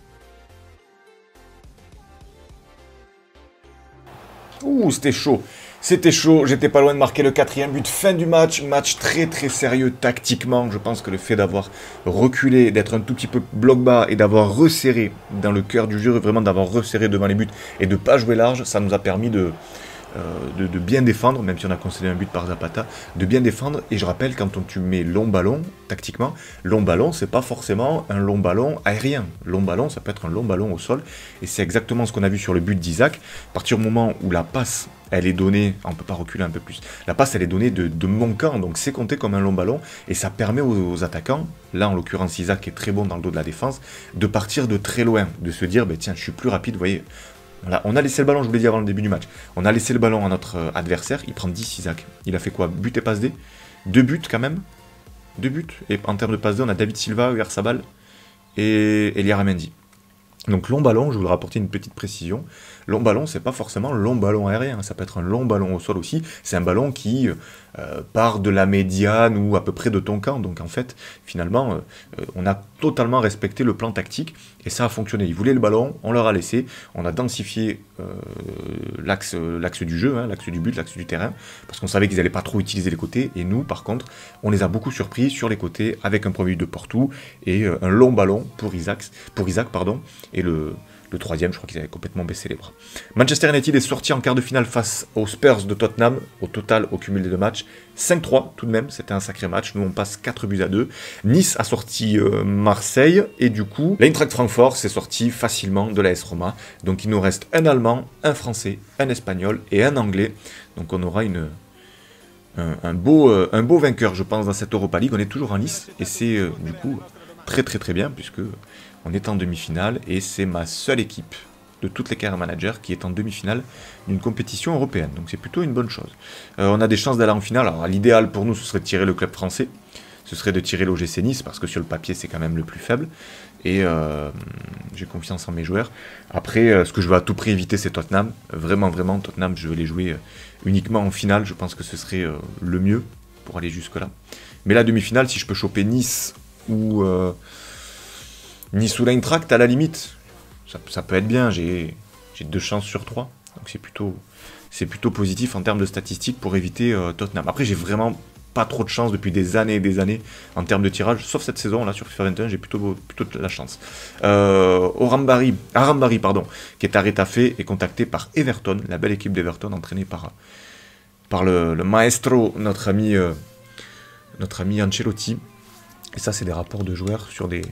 Ouh, c'était chaud. C'était chaud, j'étais pas loin de marquer le quatrième but, fin du match, match très très sérieux tactiquement. Je pense que le fait d'avoir reculé, d'être un tout petit peu bloc bas et d'avoir resserré dans le cœur du jeu, vraiment d'avoir resserré devant les buts et de ne pas jouer large, ça nous a permis de, euh, de, de bien défendre, même si on a concédé un but par Zapata, de bien défendre. Et je rappelle, quand on, tu mets long ballon, tactiquement, long ballon, c'est pas forcément un long ballon aérien. Long ballon, ça peut être un long ballon au sol. Et c'est exactement ce qu'on a vu sur le but d'Isaac. À partir du moment où la passe... elle est donnée, on ne peut pas reculer un peu plus, la passe elle est donnée de, de mon camp, donc c'est compté comme un long ballon, et ça permet aux, aux attaquants, là en l'occurrence Isaac qui est très bon dans le dos de la défense, de partir de très loin, de se dire, bah, tiens je suis plus rapide, vous voyez, Là, on a laissé le ballon, je vous l'ai dit avant le début du match. On a laissé le ballon à notre euh, adversaire. Il prend dix, Isaac. Il a fait quoi? But et passe D. Deux buts quand même. Deux buts. Et en termes de passe D, on a David Silva, Oyarzabal et Eliara Mendy. Donc long ballon, je voudrais apporter une petite précision. Long ballon, c'est pas forcément long ballon aérien, ça peut être un long ballon au sol aussi. C'est un ballon qui euh, part de la médiane ou à peu près de ton camp. Donc en fait, finalement, euh, on a totalement respecté le plan tactique et ça a fonctionné. Ils voulaient le ballon, on leur a laissé, on a densifié euh, l'axe l'axe du jeu, hein, l'axe du but, l'axe du terrain, parce qu'on savait qu'ils n'allaient pas trop utiliser les côtés. Et nous, par contre, on les a beaucoup surpris sur les côtés avec un premier but de Porto et euh, un long ballon pour Isaac, pour Isaac pardon. Et le, le troisième, je crois qu'ils avaient complètement baissé les bras. Manchester United est sorti en quart de finale face aux Spurs de Tottenham. Au total, au cumul des deux matchs, cinq trois tout de même. C'était un sacré match. Nous, on passe quatre buts à deux. Nice a sorti euh, Marseille. Et du coup, l'Eintracht Francfort s'est sorti facilement de l'A S Roma. Donc, il nous reste un Allemand, un Français, un Espagnol et un Anglais. Donc, on aura une... Un, un, beau, euh, un beau vainqueur, je pense, dans cette Europa League. On est toujours en lice. Et c'est, euh, du coup, très très très bien, puisque... on est en demi-finale et c'est ma seule équipe de toutes les carrières managers qui est en demi-finale d'une compétition européenne. Donc c'est plutôt une bonne chose. Euh, on a des chances d'aller en finale. Alors l'idéal pour nous, ce serait de tirer le club français. Ce serait de tirer l'O G C Nice parce que sur le papier, c'est quand même le plus faible. Et euh, j'ai confiance en mes joueurs. Après, euh, ce que je veux à tout prix éviter, c'est Tottenham. Vraiment, vraiment, Tottenham, je veux les jouer euh, uniquement en finale. Je pense que ce serait euh, le mieux pour aller jusque-là. Mais la demi-finale, si je peux choper Nice ou... Euh, Nice ou l'Eintracht, à la limite, ça, ça peut être bien, j'ai deux chances sur trois, donc c'est plutôt, plutôt positif en termes de statistiques pour éviter euh, Tottenham. Après, j'ai vraiment pas trop de chance depuis des années et des années en termes de tirage, sauf cette saison, là, sur FIFA vingt et un, j'ai plutôt, plutôt de la chance. Euh, Orambari, Arambari, pardon, qui est à Retafe, est contacté par Everton, la belle équipe d'Everton, entraînée par, par le, le maestro, notre ami, euh, notre ami Ancelotti. Et ça, c'est des rapports de joueurs sur des...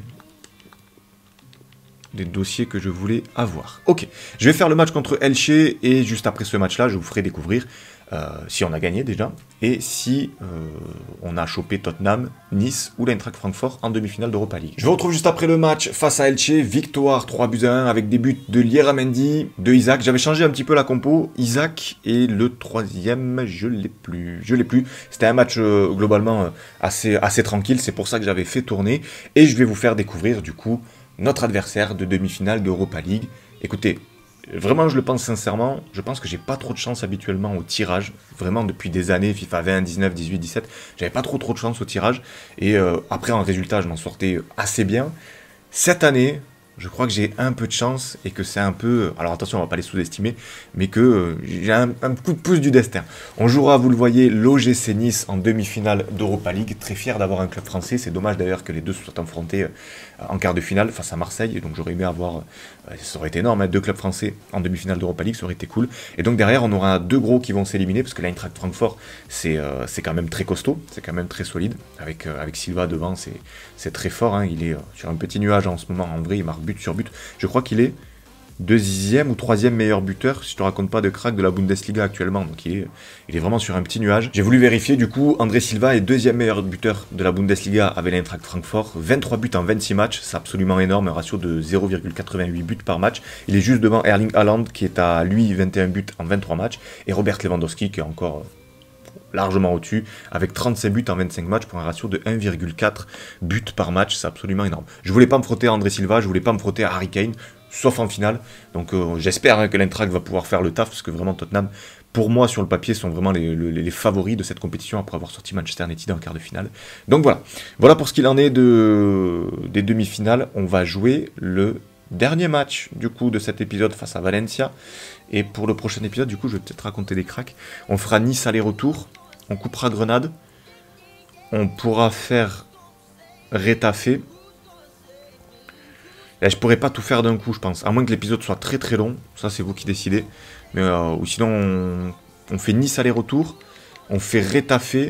des dossiers que je voulais avoir. Ok, je vais faire le match contre Elche et juste après ce match-là, je vous ferai découvrir euh, si on a gagné déjà et si euh, on a chopé Tottenham, Nice ou l'Eintracht Francfort en demi-finale d'Europa League. Je vous retrouve juste après le match face à Elche, victoire trois buts à un avec des buts de Eliara Mendy, de Isaac. J'avais changé un petit peu la compo, Isaac et le troisième, je l'ai plus, je l'ai plus. C'était un match euh, globalement euh, assez, assez tranquille, c'est pour ça que j'avais fait tourner et je vais vous faire découvrir du coup notre adversaire de demi-finale d'Europa League. Écoutez, vraiment je le pense sincèrement, je pense que j'ai pas trop de chance habituellement au tirage, vraiment depuis des années, FIFA vingt, dix-neuf, dix-huit, dix-sept, j'avais pas trop trop de chance au tirage, et euh, après en résultat je m'en sortais assez bien. Cette année, je crois que j'ai un peu de chance et que c'est un peu... Alors attention, on va pas les sous-estimer, mais que euh, j'ai un, un coup de pouce du destin. On jouera, vous le voyez, l'O G C Nice en demi-finale d'Europa League. Très fier d'avoir un club français. C'est dommage d'ailleurs que les deux se soient affrontés euh, en quart de finale face à Marseille. Et donc j'aurais aimé avoir... Euh, ça aurait été énorme, hein, deux clubs français en demi-finale d'Europa League, ça aurait été cool. Et donc derrière, on aura deux gros qui vont s'éliminer, parce que l'Eintracht Francfort, c'est euh, c'est quand même très costaud, c'est quand même très solide. Avec, euh, avec Silva devant, c'est très fort. Hein. Il est euh, sur un petit nuage en ce moment. En vrai, il marque but sur but. Je crois qu'il est deuxième ou troisième meilleur buteur, si je te raconte pas de crack de la Bundesliga actuellement. Donc il est, il est vraiment sur un petit nuage. J'ai voulu vérifier, du coup, André Silva est deuxième meilleur buteur de la Bundesliga avec l'Eintracht Francfort. vingt-trois buts en vingt-six matchs, c'est absolument énorme, un ratio de zéro virgule quatre-vingt-huit buts par match. Il est juste devant Erling Haaland, qui est à lui vingt et un buts en vingt-trois matchs, et Robert Lewandowski, qui est encore largement au-dessus, avec trente-cinq buts en vingt-cinq matchs pour un ratio de un virgule quatre buts par match, c'est absolument énorme. Je voulais pas me frotter à André Silva, je voulais pas me frotter à Harry Kane, sauf en finale, donc euh, j'espère hein, que l'Eintracht va pouvoir faire le taf, parce que vraiment Tottenham, pour moi sur le papier, sont vraiment les, les, les favoris de cette compétition après avoir sorti Manchester United en quart de finale. Donc voilà, voilà pour ce qu'il en est de, des demi-finales. On va jouer le dernier match du coup de cet épisode face à Valencia, et pour le prochain épisode du coup je vais peut-être raconter des cracks. On fera Nice aller-retour, on coupera Grenade, on pourra faire Retafe. Et je pourrais pas tout faire d'un coup, je pense, à moins que l'épisode soit très très long, ça c'est vous qui décidez. Mais euh, ou sinon on, on fait Nice aller-retour, on fait Retafe,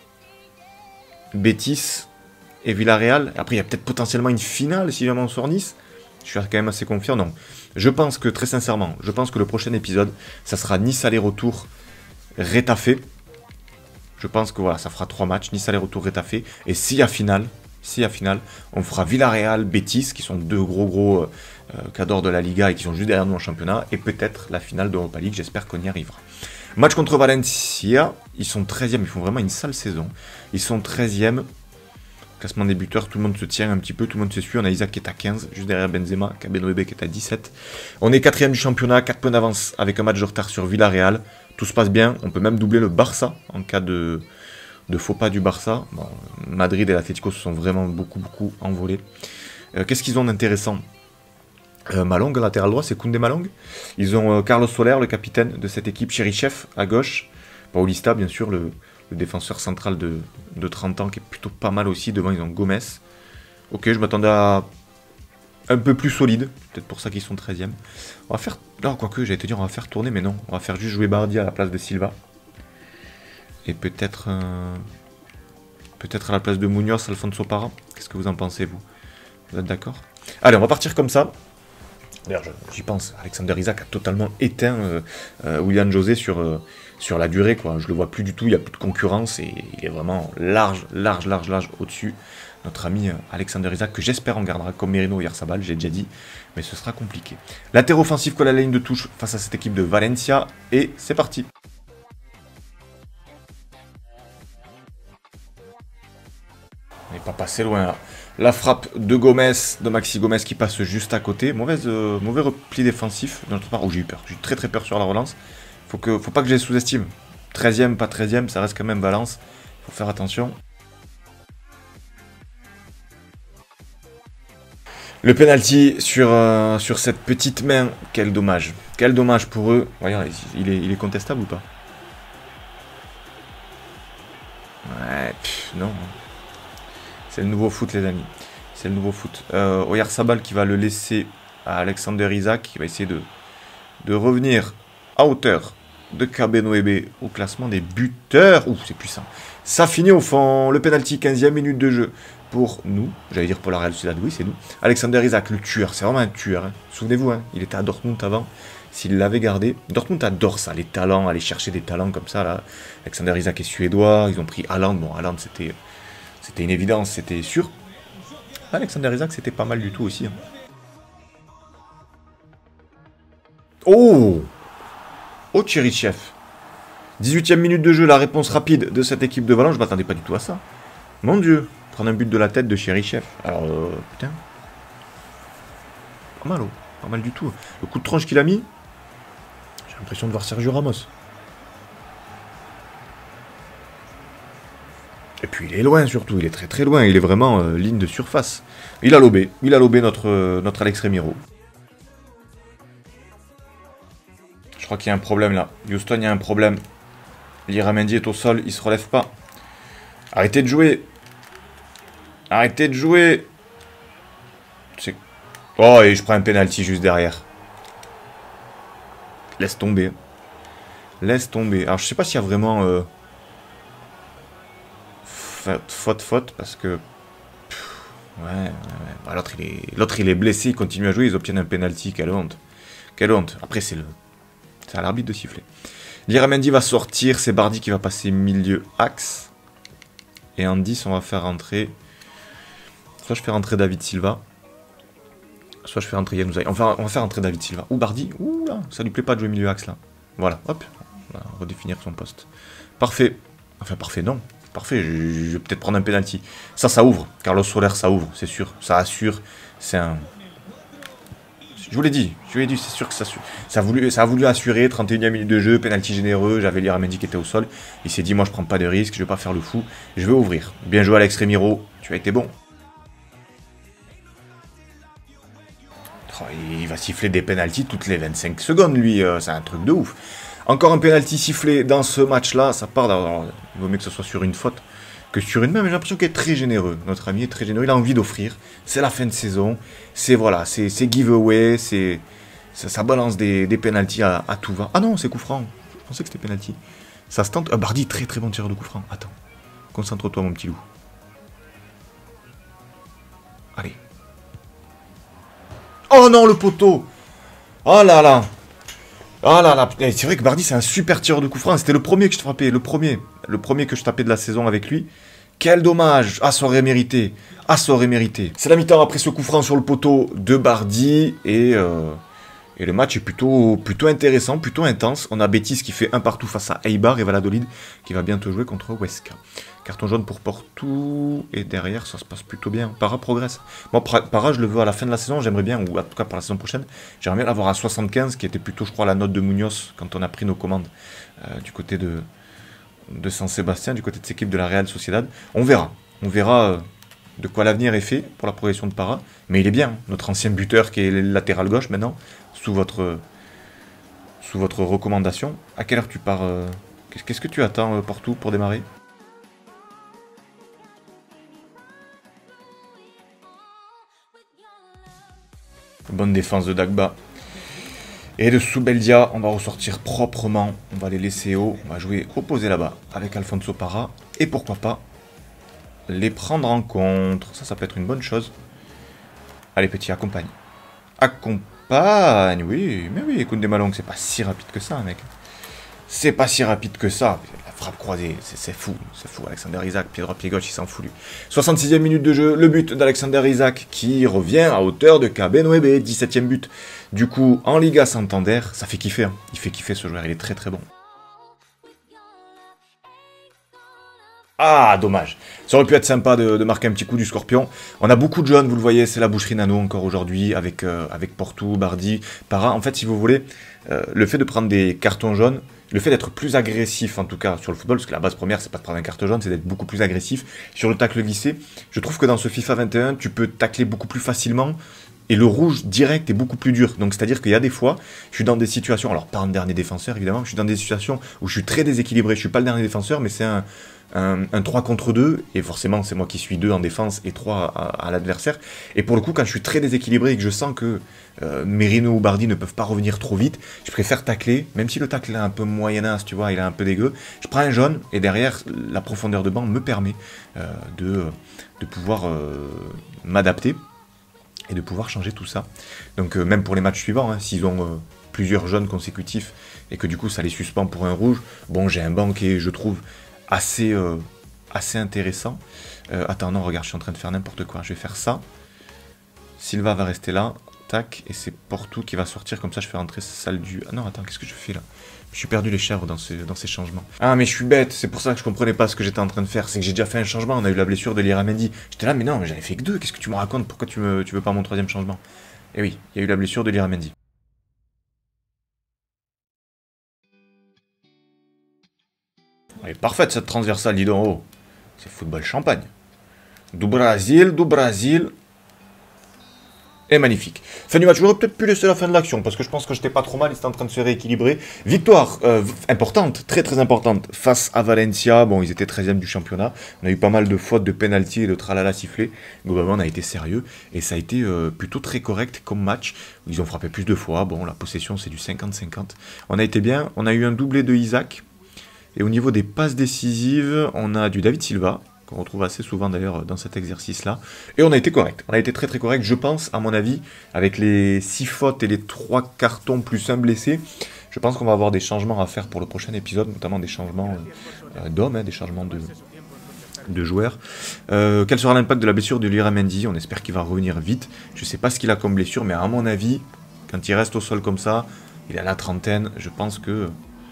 Betis et Villarreal. Après il y a peut-être potentiellement une finale si jamais on sort Nice. Je suis quand même assez confiant. Non, je pense que très sincèrement, je pense que le prochain épisode, ça sera Nice aller-retour, Retafe. Je pense que voilà, ça fera trois matchs, Nice aller-retour, Retafe. Et s'il y a finale, si à finale, on fera Villarreal, Betis, qui sont deux gros gros euh, cadors de la Liga et qui sont juste derrière nous en championnat, et peut-être la finale d'Europa League, j'espère qu'on y arrivera. Match contre Valencia, ils sont treizième, ils font vraiment une sale saison. Ils sont treizième, classement des buteurs, tout le monde se tient un petit peu, tout le monde se suit. On a Isaac qui est à quinze, juste derrière Benzema, Kabenoebe qui est à dix-sept. On est quatrième du championnat, quatre points d'avance avec un match de retard sur Villarreal. Tout se passe bien, on peut même doubler le Barça en cas de, de faux pas du Barça. Bon, Madrid et l'Atlético se sont vraiment beaucoup beaucoup envolés. Euh, Qu'est-ce qu'ils ont d'intéressant? Euh, Malong, latéral droit, c'est Koundé Malong. Ils ont euh, Carlos Soler, le capitaine de cette équipe, Cherichev à gauche. Paulista, bien sûr, le, le défenseur central de, de trente ans, qui est plutôt pas mal aussi. Devant, ils ont Gomez. Ok, je m'attendais à un peu plus solide. Peut-être pour ça qu'ils sont treizième. On va faire... Non, quoique, j'allais te dire, on va faire tourner, mais non. On va faire juste jouer Bardi à la place de Silva. Et peut-être... Euh... Peut-être à la place de Munoz, Alfonso Parra. Qu'est-ce que vous en pensez, vous? Vous êtes d'accord? Allez, on va partir comme ça. D'ailleurs, j'y pense, Alexander Isak a totalement éteint euh, euh, Willian José sur, euh, sur la durée, quoi. Je le vois plus du tout, il n'y a plus de concurrence et il est vraiment large, large, large, large au-dessus. Notre ami euh, Alexander Isak, que j'espère en gardera comme Merino hier Sabal, j'ai déjà dit, mais ce sera compliqué. Latéral offensif colle à la ligne de touche face à cette équipe de Valencia, et c'est parti. On n'est pas passé loin là. La frappe de Gomez, de Maxi Gomez qui passe juste à côté. Mauvaise, euh, mauvais repli défensif de notre part. Oh, j'ai eu peur. J'ai eu très très peur sur la relance. Faut, que, faut pas que je les sous-estime. treizième, pas treizième, ça reste quand même Valence. Faut faire attention. Le penalty sur, euh, sur cette petite main. Quel dommage. Quel dommage pour eux. Voyons, il est, il est contestable ou pas? Ouais, pff, non. C'est le nouveau foot, les amis. C'est le nouveau foot. Euh, Oyarzabal qui va le laisser à Alexander Isak, qui va essayer de, de revenir à hauteur de Kabenoebe au classement des buteurs. Ouh, c'est puissant. Ça finit au fond. Le penalty, quinzième minute de jeu pour nous. J'allais dire pour la Real Sociedad, oui, c'est nous. Alexander Isak, le tueur. C'est vraiment un tueur. Hein. Souvenez-vous, hein, il était à Dortmund avant. S'il l'avait gardé. Dortmund adore ça, les talents, aller chercher des talents comme ça. Là. Alexander Isak est suédois. Ils ont pris Haaland. Bon, Haaland, c'était... C'était une évidence, c'était sûr. Alexander Isak, c'était pas mal du tout aussi. Hein. Oh Oh, Cherichev. dix-huitième minute de jeu, la réponse rapide de cette équipe de Valence. Je m'attendais pas du tout à ça. Mon Dieu. Prendre un but de la tête de Cherichev. Alors, euh, putain. Pas mal, oh. Pas mal du tout. Le coup de tranche qu'il a mis. J'ai l'impression de voir Sergio Ramos. Et puis il est loin surtout, il est très très loin, il est vraiment euh, ligne de surface. Il a lobé, il a lobé notre, euh, notre Alex Remiro. Je crois qu'il y a un problème là. Houston, il y a un problème. Liramendi est au sol, il se relève pas. Arrêtez de jouer. Arrêtez de jouer. Oh, et je prends un penalty juste derrière. Laisse tomber. Laisse tomber. Alors je sais pas s'il y a vraiment... Euh... faute, faute, parce que... Pff, ouais, ouais, ouais. Bah, l'autre, il est... l'autre, il est blessé, il continue à jouer, ils obtiennent un penalty, quelle honte. Quelle honte. Après, c'est le... c'est à l'arbitre de siffler. Liramendi va sortir, c'est Bardi qui va passer milieu axe. Et en dix, on va faire rentrer... Soit je fais rentrer David Silva, soit je fais rentrer Januzaj. Enfin, on va faire rentrer David Silva. Ou Bardi, ouh là, ça lui plaît pas de jouer milieu axe là. Voilà, hop, on va redéfinir son poste. Parfait. Enfin, parfait, non. Parfait, je, je vais peut-être prendre un penalty. Ça, ça ouvre. Carlos Soler, ça ouvre, c'est sûr. Ça assure. C'est un... Je vous l'ai dit, je vous l'ai dit, c'est sûr que ça, ça, a voulu, ça a voulu assurer. trente et unième minute de jeu, penalty généreux. J'avais Liramendi qui était au sol. Il s'est dit, moi, je prends pas de risque, je vais pas faire le fou. Je vais ouvrir. Bien joué, Alex Remiro. Tu as été bon. Oh, il va siffler des penalties toutes les vingt-cinq secondes, lui. Euh, c'est un truc de ouf. Encore un penalty sifflé dans ce match-là. Ça part. Alors, il vaut mieux que ce soit sur une faute que sur une main. Mais j'ai l'impression qu'il est très généreux. Notre ami est très généreux. Il a envie d'offrir. C'est la fin de saison. C'est voilà, c'est giveaway. C'est ça, ça balance des, des penalties à, à tout va. Ah non, c'est coup franc. Je pensais que c'était penalty. Ça se tente. Ah, Bardi, très très bon tireur de coup franc. Attends. Concentre-toi, mon petit loup. Allez. Oh non, le poteau. Oh là là. Oh là là. C'est vrai que Bardi, c'est un super tireur de coup franc. C'était le premier que je frappais. Le premier. Le premier que je tapais de la saison avec lui. Quel dommage. Ah, ça aurait mérité. Ah, ça aurait mérité. C'est la mi-temps après ce coup franc sur le poteau de Bardi. Et, euh, et le match est plutôt, plutôt intéressant, plutôt intense. On a Betis qui fait un partout face à Eibar et Valladolid qui va bientôt jouer contre Huesca. Carton jaune pour Porto. Et derrière, ça se passe plutôt bien. Para progresse. Moi, Para, je le veux à la fin de la saison. J'aimerais bien, ou en tout cas pour la saison prochaine, j'aimerais bien l'avoir à soixante-quinze, qui était plutôt, je crois, la note de Munoz quand on a pris nos commandes euh, du côté de... de San Sébastien, du côté de cette équipe de la Real Sociedad. On verra. On verra euh, de quoi l'avenir est fait pour la progression de Para. Mais il est bien, notre ancien buteur qui est latéral gauche maintenant, sous votre, sous votre recommandation. À quelle heure tu pars euh, Qu'est-ce que tu attends, euh, Porto, pour démarrer? Bonne défense de Dagba. Et de Soubeldia, on va ressortir proprement. On va les laisser haut. On va jouer opposé là-bas avec Alfonso Para. Et pourquoi pas les prendre en compte. Ça, ça peut être une bonne chose. Allez, petit, accompagne. Accompagne, oui. Mais oui, écoute des Malong, c'est pas si rapide que ça, mec. C'est pas si rapide que ça. La frappe croisée, c'est fou. C'est fou. Alexander Isak, pied droit, pied gauche, il s'en fout, lui. soixante-sixième minute de jeu. Le but d'Alexander Isak qui revient à hauteur de Kabenwebe. dix-septième but. Du coup, en Liga Santander, ça fait kiffer. Hein. Il fait kiffer ce joueur. Il est très très bon. Ah, dommage. Ça aurait pu être sympa de, de marquer un petit coup du Scorpion. On a beaucoup de jeunes, vous le voyez, c'est la boucherie Nano encore aujourd'hui, avec, euh, avec Porto, Bardi, Para. En fait, si vous voulez, euh, le fait de prendre des cartons jaunes, le fait d'être plus agressif, en tout cas, sur le football, parce que la base première, c'est pas de prendre un carton jaune, c'est d'être beaucoup plus agressif. Sur le tacle glissé, je trouve que dans ce FIFA vingt et un, tu peux tacler beaucoup plus facilement. Et le rouge direct est beaucoup plus dur. Donc c'est-à-dire qu'il y a des fois, je suis dans des situations, alors pas un dernier défenseur évidemment, je suis dans des situations où je suis très déséquilibré. Je suis pas le dernier défenseur, mais c'est un, un, un trois contre deux. Et forcément, c'est moi qui suis deux en défense et trois à, à l'adversaire. Et pour le coup, quand je suis très déséquilibré et que je sens que euh, Merino ou Bardi ne peuvent pas revenir trop vite, je préfère tacler, même si le tacle est un peu moyenasse, tu vois, il est un peu dégueu. Je prends un jaune et derrière, la profondeur de banc me permet euh, de, de pouvoir euh, m'adapter. Et de pouvoir changer tout ça. Donc euh, même pour les matchs suivants, hein, s'ils ont euh, plusieurs jaunes consécutifs et que du coup ça les suspend pour un rouge, bon j'ai un banc qui est, je trouve, assez, euh, assez intéressant. Euh, attends, non, regarde, je suis en train de faire n'importe quoi. Je vais faire ça. Silva va rester là. Tac, et c'est Porto qui va sortir, comme ça je fais rentrer Saldu. Ah non, attends, qu'est-ce que je fais là? Je suis perdu les chèvres dans, ce, dans ces changements. Ah mais je suis bête, c'est pour ça que je comprenais pas ce que j'étais en train de faire. C'est que j'ai déjà fait un changement, on a eu la blessure de Liramendi. J'étais là, mais non, mais j'avais fait que deux, qu'est-ce que tu me racontes? Pourquoi tu, me, tu veux pas mon troisième changement? Eh oui, il y a eu la blessure de Liramendi. Elle est parfaite cette transversale, dis donc. Oh, c'est football champagne. Du Brésil, du Brésil. Et magnifique. Fin du match, j'aurais peut-être pu laisser la fin de l'action, parce que je pense que j'étais pas trop mal, il était en train de se rééquilibrer. Victoire euh, importante, très très importante, face à Valencia. Bon, ils étaient treizième du championnat. On a eu pas mal de fautes, de pénalty et de tralala sifflés. Globalement, on a été sérieux, et ça a été euh, plutôt très correct comme match. Ils ont frappé plus de fois, bon, la possession c'est du cinquante cinquante. On a été bien, on a eu un doublé de Isaac. Et au niveau des passes décisives, on a du David Silva, qu'on retrouve assez souvent d'ailleurs dans cet exercice-là. Et on a été correct, on a été très très correct, je pense, à mon avis, avec les six fautes et les trois cartons plus un blessé, je pense qu'on va avoir des changements à faire pour le prochain épisode, notamment des changements euh, d'hommes, hein, des changements de, de joueurs. Euh, quel sera l'impact de la blessure de Liramendi? On espère qu'il va revenir vite. Je ne sais pas ce qu'il a comme blessure, mais à mon avis, quand il reste au sol comme ça, il a la trentaine, je pense que...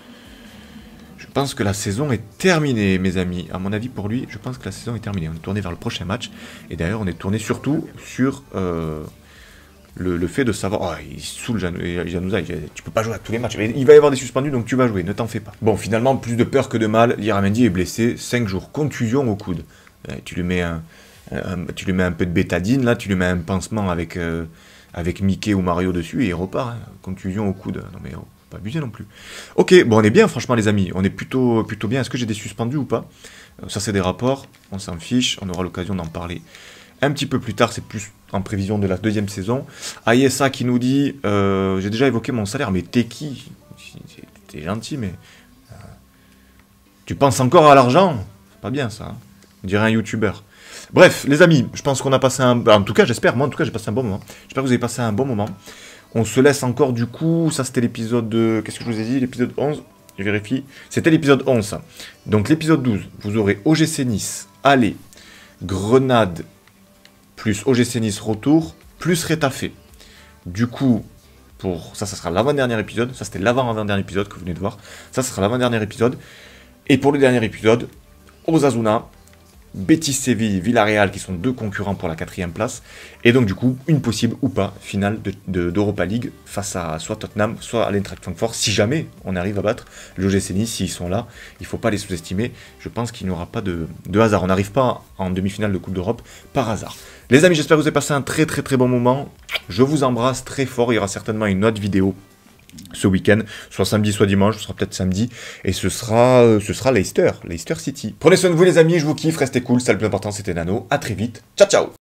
Je pense que la saison est terminée, mes amis. À mon avis, pour lui, je pense que la saison est terminée. On est tourné vers le prochain match. Et d'ailleurs, on est tourné surtout sur euh, le, le fait de savoir... Oh, il saoule Januzaj. Tu peux pas jouer à tous les matchs. Il va y avoir des suspendus, donc tu vas jouer. Ne t'en fais pas. Bon, finalement, plus de peur que de mal. Liramendi est blessé. cinq jours. Contusion au coude. Euh, tu, lui mets un, un, tu lui mets un peu de bétadine, là. Tu lui mets un pansement avec, euh, avec Mickey ou Mario dessus et il repart. Hein. Contusion au coude. Non mais... Oh. Pas abusé non plus. Ok, bon on est bien franchement les amis, on est plutôt, plutôt bien. Est-ce que j'ai des suspendus ou pas? Ça c'est des rapports, on s'en fiche, on aura l'occasion d'en parler un petit peu plus tard, c'est plus en prévision de la deuxième saison. Ayesa qui nous dit, euh, j'ai déjà évoqué mon salaire, mais t'es qui? T'es gentil mais... Euh, tu penses encore à l'argent? C'est pas bien ça, hein, on dirait un youtubeur. Bref les amis, je pense qu'on a passé un... En tout cas j'espère, moi en tout cas j'ai passé un bon moment. J'espère que vous avez passé un bon moment. On se laisse encore du coup, ça c'était l'épisode de... Qu'est-ce que je vous ai dit? L'épisode onze. je vérifie. C'était l'épisode onze, ça. Donc l'épisode douze, vous aurez O G C Nice, aller, Grenade, plus O G C Nice retour, plus Retafe. Du coup, pour ça, ça sera l'avant-dernier épisode. Ça, c'était l'avant-avant-dernier épisode que vous venez de voir. Ça, ça sera l'avant-dernier épisode. Et pour le dernier épisode, Osasuna, Betis Séville, Villarreal, qui sont deux concurrents pour la quatrième place. Et donc, du coup, une possible ou pas finale d'Europa de, de, League face à soit Tottenham, soit à l'Eintracht Francfort. Si jamais on arrive à battre le O G C Nice, s'ils sont là, il ne faut pas les sous-estimer. Je pense qu'il n'y aura pas de, de hasard. On n'arrive pas en demi-finale de Coupe d'Europe par hasard. Les amis, j'espère que vous avez passé un très très très bon moment. Je vous embrasse très fort. Il y aura certainement une autre vidéo ce week-end, soit samedi, soit dimanche, ce sera peut-être samedi, et ce sera, euh, ce sera Leicester, Leicester City. Prenez soin de vous les amis, je vous kiffe, restez cool, ça le plus important c'était Nano, à très vite, ciao ciao.